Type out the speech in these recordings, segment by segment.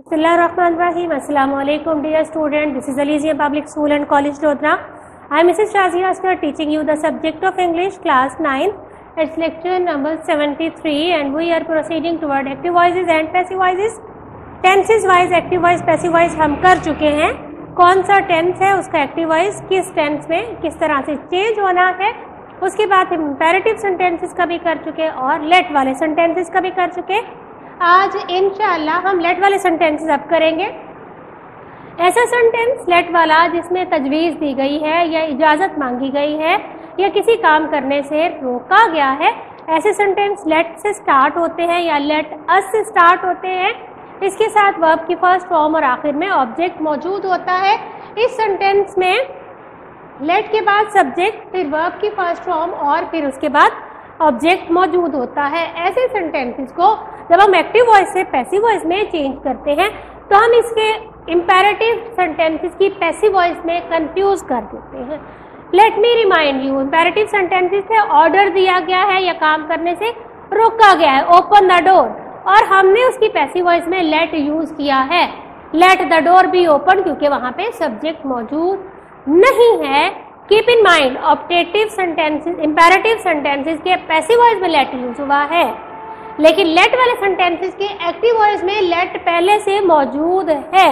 Bismillahirrahmanirrahim. Assalamu alaikum dear student. This is Elysium Public School and College Lodhra. I am Mrs. Shazia Asghar teaching you the subject of English class 9. It's lecture number 73 and we are proceeding toward active voices and passive voices. Tenses wise, active voice, passive voice हम कर चुके हैं. कौन सा tense है, उसका active voice किस tense में किस तरह से चेंज होना है. उसके बाद हम इंपेरेटिव सेंटेंसेस का भी कर चुके और लेट वाले सेंटेंसेस का भी कर चुके. आज इंशाअल्लाह हम लेट वाले सेंटेंसेस अब करेंगे. ऐसा सेंटेंस लेट वाला जिसमें तजवीज़ दी गई है या इजाज़त मांगी गई है या किसी काम करने से रोका गया है, ऐसे सेंटेंस लेट से स्टार्ट होते हैं या लेट अस से स्टार्ट होते हैं. इसके साथ वर्ब की फर्स्ट फॉर्म और आखिर में ऑब्जेक्ट मौजूद होता है. इस सेंटेंस में लेट के बाद सब्जेक्ट, फिर वर्ब की फर्स्ट फॉर्म और फिर उसके बाद ऑब्जेक्ट मौजूद होता है. ऐसे सेंटेंसेस को जब हम एक्टिव वॉइस से पैसिव वॉइस में चेंज करते हैं तो हम इसके इंपेरेटिव सेंटेंसेस की पैसिव वॉइस में कंफ्यूज कर देते हैं. Let me remind you, imperative sentences से ऑर्डर दिया गया है या काम करने से रोका गया है, ओपन द डोर, और हमने उसकी पैसिव वॉइस में लेट यूज किया है. Let the door be open, क्योंकि वहां पे सब्जेक्ट मौजूद नहीं है. Keep in mind optative sentences, imperative sentences के पैसिव वॉइस में लेट यूज हुआ है, लेकिन लेट वाले सेंटेंसेस के एक्टिव वॉइस में लेट पहले से मौजूद है.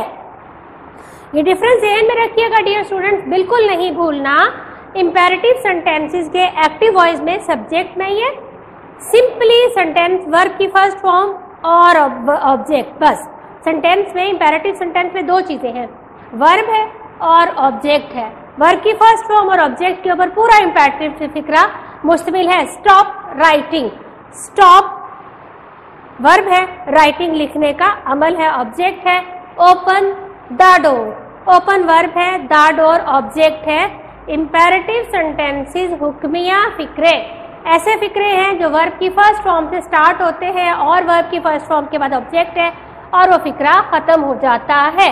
ये डिफरेंस ध्यान में रखिएगा डियर स्टूडेंट्स, बिल्कुल नहीं भूलना. इंपेरेटिव सेंटेंसेस के एक्टिव वॉइस में सब्जेक्ट नहीं है, सिंपली सेंटेंस वर्ब की फर्स्ट फॉर्म और ऑब्जेक्ट. बस सेंटेंस में, इंपेरेटिव सेंटेंस में दो चीजें हैं, वर्ब है और ऑब्जेक्ट है. वर्ब की फर्स्ट फॉर्म और ऑब्जेक्ट के ऊपर पूरा इंपेरेटिव से फिक्रा मुश्तमिल है. स्टॉप राइटिंग, स्टॉप वर्ब है, राइटिंग लिखने का अमल है, ऑब्जेक्ट है. Open the door, open verb है, द डोर ऑब्जेक्ट है. इंपेरेटिव सेंटेंसेस हुक्मिया फिक्रे, ऐसे फिक्रे हैं जो वर्ब की फर्स्ट फॉर्म से स्टार्ट होते हैं और वर्ब की फर्स्ट फॉर्म के बाद ऑब्जेक्ट है और वो फिक्रा खत्म हो जाता है.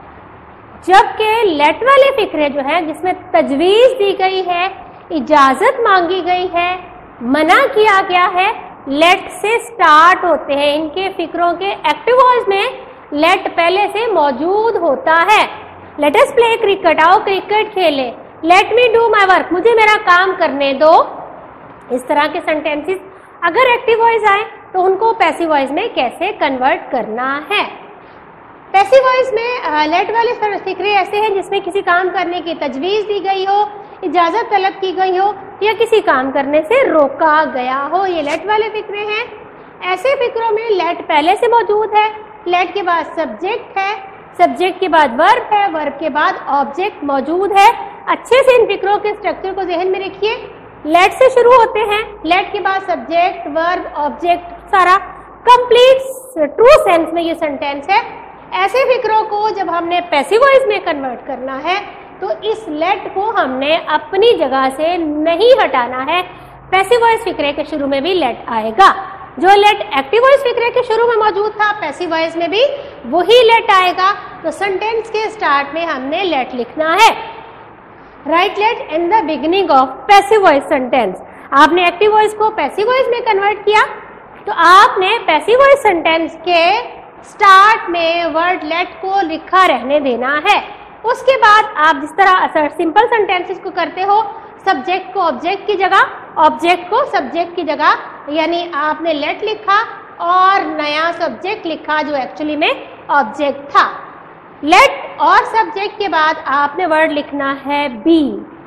जबकि लेट वाले फिक्रे जो है जिसमें तजवीज दी गई है, इजाजत मांगी गई है, मना किया गया है, लेट से स्टार्ट होते हैं. इनके फिक्रों के एक्टिव वॉइस में लेट पहले से मौजूद होता है. लेट अस प्ले क्रिकेट, आओ क्रिकेट खेले. Let me do my work, मुझे मेरा काम करने दो. इस तरह के सेंटेंसेस अगर एक्टिव वॉइस आए तो उनको पैसिव वॉइस में कैसे कन्वर्ट करना है. पैसिव वॉइस में लेट वाले फिक्रे ऐसे हैं जिसमें किसी काम करने की तजवीज दी गई हो, इजाजत तलब की गई हो या किसी काम करने से रोका गया हो. ये लेट वाले फिक्रे हैं. ऐसे फिक्रों में लेट पहले से मौजूद है, लेट के बाद सब्जेक्ट है, सब्जेक्ट के बाद वर्ब है, वर्ब के बाद ऑब्जेक्ट मौजूद है. अच्छे से इन फिक्रों के स्ट्रक्चर को ज़हन में रखिए. लेट से शुरू होते हैं, लेट के बाद सब्जेक्ट, वर्ब, ऑब्जेक्ट, सारा कंप्लीट ट्रू सेंस में ये सेंटेंस है. ऐसे फिक्रों को जब हमने पैसिव वॉइस में कन्वर्ट करना है तो इस लेट को हमने अपनी जगह से नहीं हटाना है. पैसिव वॉइस फिक्रे के शुरू में भी लेट आएगा. जो लेट एक्टिव वॉइस फिक्रे के शुरू में मौजूद था, पैसिव वॉइस में भी वही लेट आएगा. तो सेंटेंस के स्टार्ट में हमने लेट लिखना है. Write let in the beginning of passive voice sentence. आपने एक्टिव वॉइस को पैसिव वॉइस में कन्वर्ट किया तो आपने पैसिव वॉइस सेंटेंस के स्टार्ट में वर्ड लेट को लिखा रहने देना है. उसके बाद आप जिस तरह सिंपल सेंटेंसेस को करते हो, सब्जेक्ट को ऑब्जेक्ट की जगह, ऑब्जेक्ट को सब्जेक्ट की जगह, यानी आपने लेट लिखा और नया सब्जेक्ट लिखा जो एक्चुअली में ऑब्जेक्ट था. लेट और सब्जेक्ट के बाद आपने वर्ड लिखना है बी.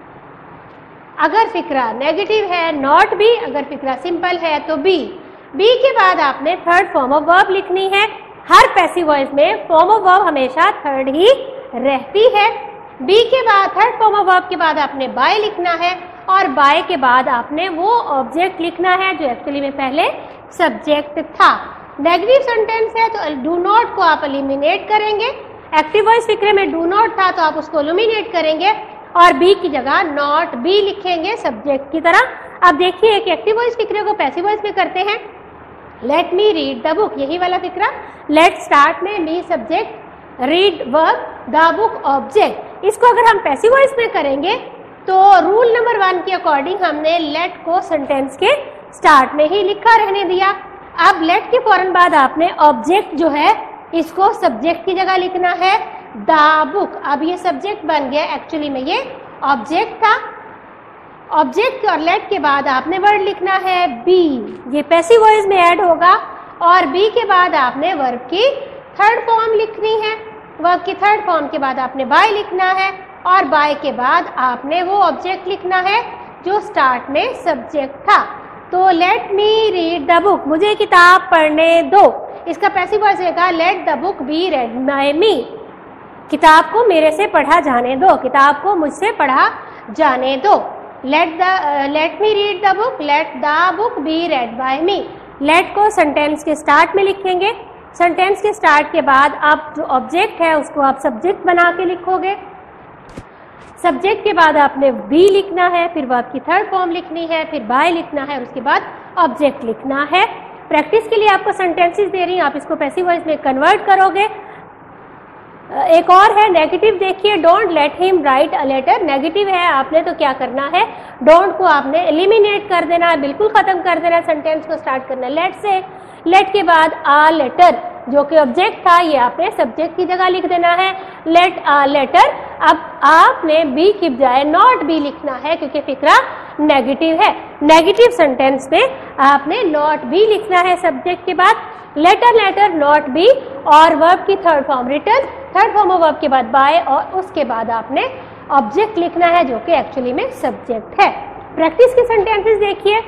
अगर फिक्रा नेगेटिव है नॉट बी, अगर फिक्रा सिंपल है तो बी. बी के बाद आपने थर्ड फॉर्म ऑफ वर्ब लिखनी है. हर पैसिव वॉइस में फॉर्म ऑफ वर्ब हमेशा थर्ड ही रहती है. बी के बाद थर्ड फॉर्म ऑफ वर्ब के बाद आपने बाय लिखना है और बाय के बाद आपने वो ऑब्जेक्ट लिखना है जो एक्चुअली में पहले सब्जेक्ट था. नेगेटिव सेंटेंस है तो डू नॉट को आप एलिमिनेट करेंगे. एक्टिव वॉइस फिक्रे में डू नॉट था तो आप उसको एलिमिनेट करेंगे और बी की जगह नॉट बी लिखेंगे सब्जेक्ट की तरह. अब देखिए कि एक्टिव वॉइस फिक्रे को पैसिव वॉइस में करते हैं. Let me read the book, यही वाला फिक्रा. लेट स्टार्ट में me subject, read verb, the book object. इसको अगर हम पैसिव वॉइस में करेंगे तो रूल नंबर 1 के अकॉर्डिंग हमने लेट को सेंटेंस के स्टार्ट में ही लिखा रहने दिया. अब लेट के फौरन बाद आपने ऑब्जेक्ट जो है इसको सब्जेक्ट की जगह लिखना है द बुक। अब ये सब्जेक्ट बन गया, एक्चुअली में ये ऑब्जेक्ट था। ऑब्जेक्ट और लेट के बाद आपने वर्ड लिखना है बी, ये पैसिव वॉइस में ऐड होगा। और बी के बाद आपने वर्ब की थर्ड फॉर्म लिखनी है। वर्ब की थर्ड फॉर्म के बाद आपने बाय लिखना है और बाय के बाद आपने वो ऑब्जेक्ट लिखना है जो स्टार्ट में सब्जेक्ट था। तो let me read the book, मुझे किताब पढ़ने दो। इसका पैसिव वॉइस रहेगा let the book be read by me, किताब को मेरे से पढ़ा जाने दो, किताब को मुझसे पढ़ा जाने दो। Let me read the book, let the book be read by me. Let को सेंटेंस के स्टार्ट में लिखेंगे। सेंटेंस के स्टार्ट के बाद आप जो ऑब्जेक्ट है उसको आप सब्जेक्ट बना के लिखोगे। सब्जेक्ट के बाद आपने बी लिखना है, फिर वर्ब की थर्ड फॉर्म लिखनी है, फिर बाय लिखना है और उसके बाद ऑब्जेक्ट लिखना है। प्रैक्टिस के लिए आपको सेंटेंसेस दे रही हूँ, आप इसको पैसिव वॉइस में कन्वर्ट करोगे। एक और है नेगेटिव, देखिए don't let him write a letter. Negative है, आपने तो क्या करना है, डोंट को आपने एलिमिनेट कर देना है, बिल्कुल खत्म कर देना है। सेंटेंस को स्टार्ट करना है लेट से। लेट के बाद आ लेटर जो कि ऑब्जेक्ट था, ये आपने सब्जेक्ट की जगह लिख देना है लेट आ लेटर। अब आपने बी की बजाय नॉट बी लिखना है क्योंकि फिक्रा नेगेटिव है। नेगेटिव सेंटेंस में आपने नॉट बी लिखना है सब्जेक्ट के बाद। लेटर लेटर नॉट बी और वर्ब की third form written, third form of verb के बाद बाय और उसके बाद आपने ऑब्जेक्ट लिखना है जो कि एक्चुअली में सब्जेक्ट है। प्रैक्टिस के सेंटेंसेस देखिए।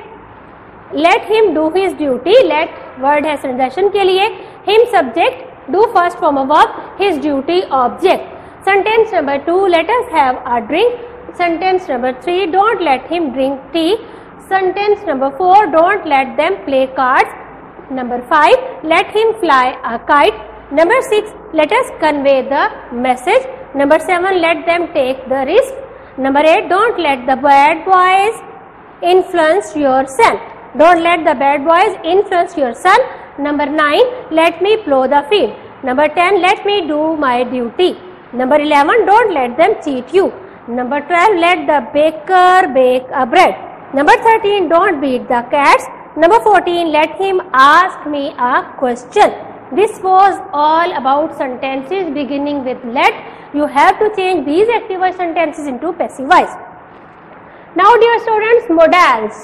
Let him do his duty, let word है संदर्शन के लिए, him subject, do first form of verb, his duty object. Sentence number 2 let us have a drink. Sentence number 3 don't let him drink tea. Sentence number 4 don't let them play cards. Number 5 let him fly a kite. Number 6 let us convey the message. Number 7 let them take the risk. Number 8 don't let the bad boys influence your son. Don't let the bad boys influence your son. Number 9 let me plow the field. Number 10 let me do my duty. Number 11 don't let them cheat you. Number 12 let the baker bake a bread. Number 13 don't beat the cats. Number 14 let him ask me a question. This was all about sentences beginning with let. You have to change these active voice sentences into passive voice. Now dear students, modals.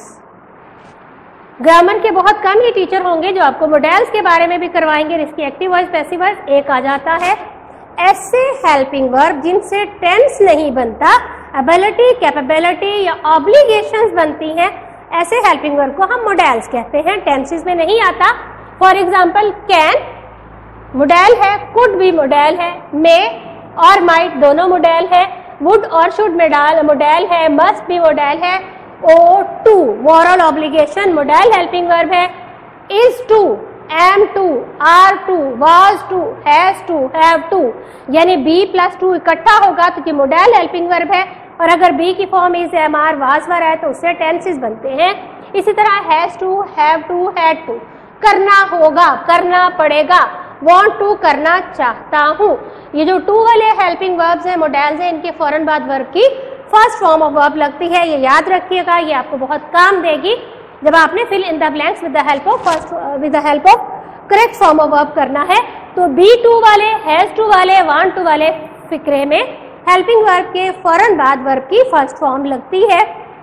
Grammar के बहुत कम ही teacher होंगे जो आपको models के बारे में भी करवाएंगे। इसकी एक्टिव वॉइस पैसिव वॉइस एक आ जाता है ऐसे हेल्पिंग वर्ब जिनसे टेंस नहीं बनता, एबिलिटी, कैपेबिलिटी या ऑब्लिगेशंस बनती हैं। ऐसे हेल्पिंग वर्ब को हम मॉडल्स कहते हैं, टेंसेस में नहीं आता। फॉर एग्जाम्पल कैन मॉडल है, कुड भी मॉडल है, मे और माइट दोनों मॉडल है, वुड और शुड मॉडल है, मस्ट भी मॉडल है, ought to moral obligation modal helping verb है, is to, am to, are to, was to, has to, have to, यानी बी प्लस टू इकट्ठा होगा तो ये मॉडल हेल्पिंग वर्ब है। और अगर बी की form is, am, are, was, were है तो उससे टेंसेस बनते हैं। इसी तरह has to, have to, had to, करना होगा, करना पड़ेगा, वांट टू, करना चाहता हूँ। ये जो टू वाले हेल्पिंग वर्ब्स हैं, मॉडल्स हैं, इनके फौरन बाद वर्ब की फर्स्ट फॉर्म ऑफ वर्ब लगती है। ये याद रखिएगा, ये आपको बहुत काम देगी जब आपने fill in the blanks with the help of correct form of verb करना है। तो बी टू वाले, हैज टू वाले, वांट टू वाले फिक्रे में हेल्पिंग वर्ब के फौरन बाद वर्ब की फर्स्ट फॉर्म लगती है।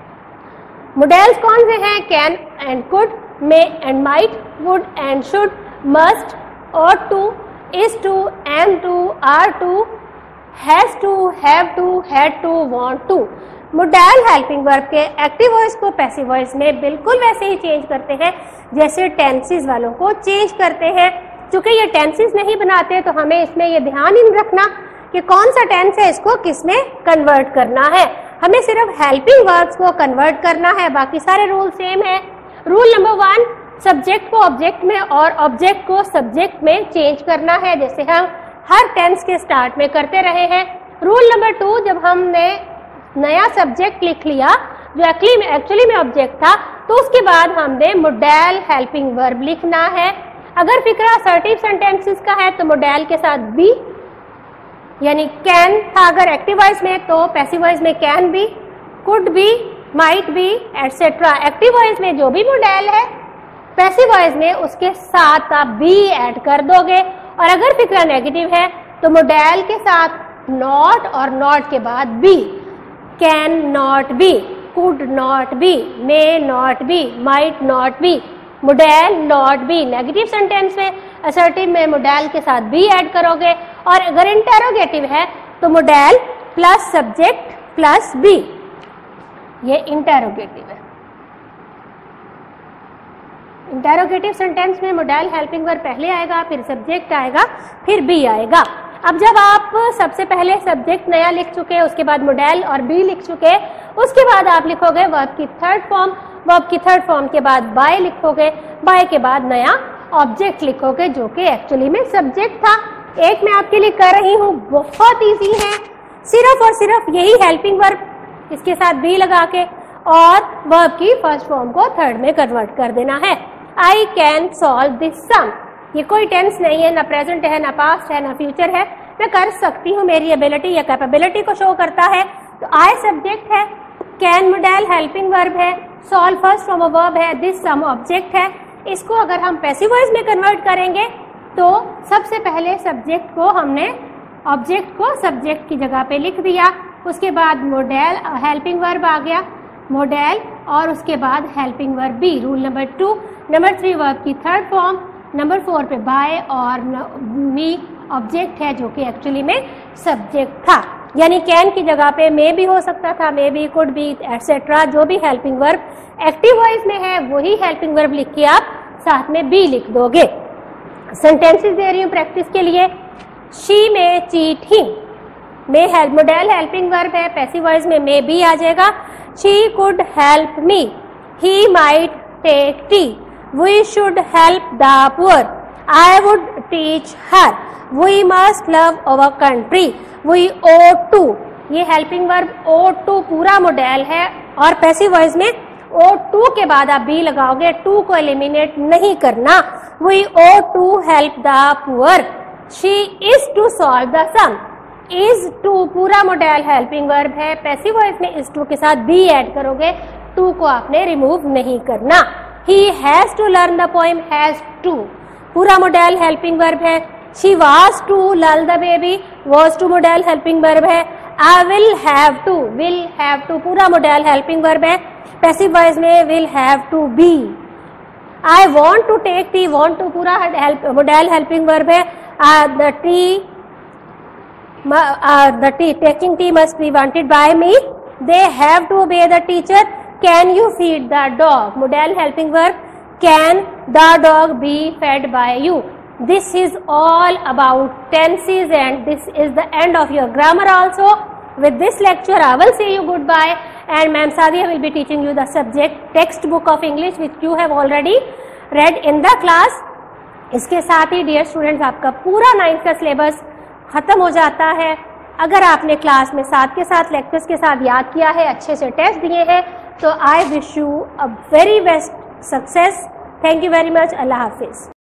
मॉडल्स कौन से हैं? Can and could, may and might, would and should, must, ought to, is to, am to, are to, has to, have to, had to, want to। Modal helping verb के active voice को passive voice में बिल्कुल वैसे ही change करते हैं जैसे tenses वालों को चेंज करते हैं। चूंकि ये टेंसेस नहीं बनाते तो हमें इसमें ये ध्यान ही रखना कि कौन सा टेंस है, इसको किस में कन्वर्ट करना है। हमें सिर्फ हेल्पिंग वर्ब्स को कन्वर्ट करना है, बाकी सारे रूल सेम है। रूल नंबर 1 सब्जेक्ट को ऑब्जेक्ट में और ऑब्जेक्ट को सब्जेक्ट में चेंज करना है, जैसे हम हर टेंस के स्टार्ट में करते रहे हैं। रूल नंबर 2 जब हमने नया सब्जेक्ट लिख लिया जो एक्चुअली में ऑब्जेक्ट था तो उसके बाद हमने मॉडल हेल्पिंग वर्ब लिखना है। अगर फिक्रा असर्टिव सेंटेंसेस का है तो मॉडल के साथ बी यानी कैन था, अगर एक्टिव वॉइस में तो पैसिव वॉइस में can be, could be, might be etcetera. Active voice में जो भी मॉडल है पैसिव वॉइस में उसके साथ आप बी ऐड कर दोगे और अगर फिक्रा नेगेटिव है तो मोडेल के साथ नॉट और नॉट के बाद be, can not be, could not be, may not be, might not be, modal not be. Negative sentence में असर्टिव में मोडेल के साथ बी ऐड करोगे, और अगर इंटेरोगेटिव है तो modal plus subject plus be, ये इंटेरोगेटिव है। इंटेरोगेटिव सेंटेंस में मोडेल हेल्पिंग वर्ब पहले आएगा, फिर सब्जेक्ट आएगा, फिर बी आएगा। अब जब आप सबसे पहले सब्जेक्ट नया लिख चुके, उसके बाद मोडेल और बी लिख चुके, उसके बाद आप लिखोगे वर्ब की थर्ड फॉर्म, वर्ब की थर्ड फॉर्म के बाद बाय लिखोगे, बाय के बाद नया ऑब्जेक्ट लिखोगे जो कि एक्चुअली में सब्जेक्ट था। एक मैं आपके लिए कर रही हूँ, बहुत इजी है, सिर्फ और सिर्फ यही हेल्पिंग वर्ब इसके साथ बी लगा के और वर्ब की फर्स्ट फॉर्म को थर्ड में कन्वर्ट कर देना है। I can solve this sum, ये कोई टेंस नहीं है, ना प्रेजेंट है, ना पास्ट है, ना फ्यूचर है, मैं कर सकती हूँ, मेरी एबिलिटी या कैपेबिलिटी को शो करता है। तो आई सब्जेक्ट है, कैन मोडेल हेल्पिंग वर्ब है, solve first form of verb है, दिस सम ऑब्जेक्ट है। इसको अगर हम पैसिव वॉइस में कन्वर्ट करेंगे तो सबसे पहले सब्जेक्ट को हमने ऑब्जेक्ट को सब्जेक्ट की जगह पे लिख दिया, उसके बाद मोडेल हेल्पिंग वर्ब आ गया, मोडेल और उसके बाद helping verb be, rule number 2। Number 3 verb की थर्ड फॉर्म, नंबर 4 पे बाय और मी ऑब्जेक्ट है जो कि एक्चुअली में सब्जेक्ट था, यानी कैन की जगह पे मे भी हो सकता था, may be, could be, etcetera, जो भी हेल्पिंग वर्ब एक्टिव वॉइस में है वही हेल्पिंग वर्ब लिख के आप साथ में बी लिख दोगे। सेंटेंसेस दे रही हूँ प्रैक्टिस के लिए। She may cheat him, may help modal helping verb है, पैसिव वॉइस में मे बी आ जाएगा। She could help me, he might take tea, we should help the poor, I would teach her, we must love our country, we ought to, ये helping verb ought to पूरा modal है और passive voice में ought to के बाद आप B लगाओगे, to को एलिमिनेट नहीं करना। We ought to help the poor, she is to solve the sum, is to पूरा मोडेल हेल्पिंग वर्ब है, पैसिव वॉइस में is to के साथ बी ऐड करोगे, to को आपने रिमूव नहीं करना। He has to learn the poem, has to पूरा मोडेल हेल्पिंग वर्ब है। She was to lull the baby, was to modal helping verb है। I will have to पूरा मोडेल हेल्पिंग वर्ब है, passive voice में will have to be। I want to take tea, want to पूरा modal helping verb है। The tea taking tea must be wanted by me, they have to obey the teacher, can you feed the dog, modal helping verb, can the dog be fed by you। This is all about tenses and this is the end of your grammar also. With this lecture I will say you goodbye and Ma'am Sadia will be teaching you the subject textbook of English which you have already read in the class. इसके साथ ही dear students आपका पूरा 9th का syllabus खत्म हो जाता है। अगर आपने क्लास में साथ के साथ लेक्चर्स के साथ याद किया है, अच्छे से टेस्ट दिए हैं, तो I wish you a very best success. Thank you very much. अल्लाह हाफिज।